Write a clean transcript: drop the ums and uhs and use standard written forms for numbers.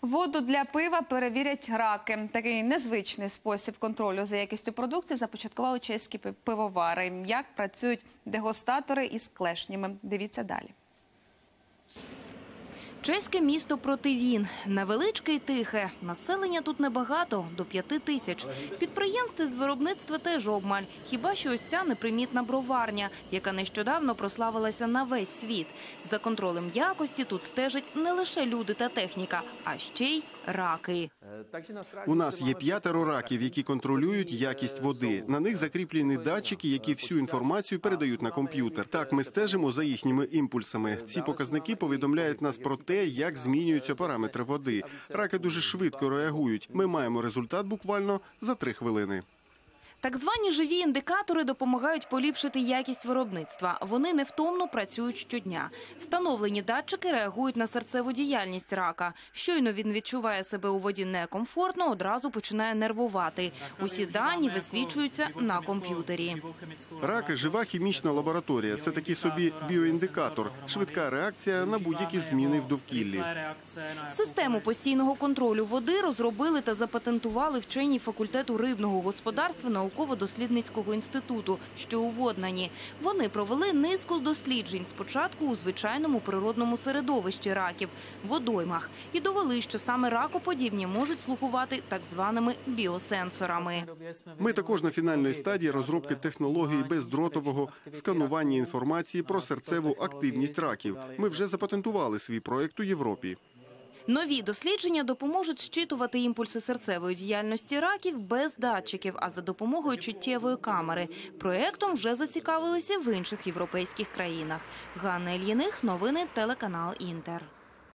Воду для пива перевірять раки. Такий незвичний спосіб контролю за якістю продукції започаткували чеські пивовари. Як працюють дегустатори із клешнями? Дивіться далі. Чеське місто Противін. Невеличке й тихе. Населення тут небагато, до 5 тисяч. Підприємств з виробництва теж обмаль. Хіба що ось ця непримітна броварня, яка нещодавно прославилася на весь світ. За контролем якості тут стежать не лише люди та техніка, а ще й раки. У нас є 5 раків, які контролюють якість води. На них закріплені датчики, які всю інформацію передають на комп'ютер. Так, ми стежимо за їхніми імпульсами. Ці показники повідомляють нас про те, як змінюються параметри води. Раки дуже швидко реагують. Ми маємо результат буквально за 3 хвилини. Так звані живі індикатори допомагають поліпшити якість виробництва. Вони невтомно працюють щодня. Встановлені датчики реагують на серцеву діяльність рака. Щойно він відчуває себе у воді некомфортно, одразу починає нервувати. Усі дані висвічуються на комп'ютері. Раки – жива хімічна лабораторія. Це такий собі біоіндикатор. Швидка реакція на будь-які зміни в довкіллі. Систему постійного контролю води розробили та запатентували вчені факультету рибного господарства Науково-дослідницького інституту, що у Воднані. Вони провели низку досліджень, спочатку у звичайному природному середовищі раків – водоймах. І довели, що саме ракоподібні можуть слугувати так званими біосенсорами. Ми також на фінальній стадії розробки технології бездротового сканування інформації про серцеву активність раків. Ми вже запатентували свій проєкт у Європі. Нові дослідження допоможуть щитувати імпульси серцевої діяльності раків без датчиків, а за допомогою чуттєвої камери. Проєктом вже зацікавилися в інших європейських країнах. Ганна Ільїних, новини, телеканал «Інтер».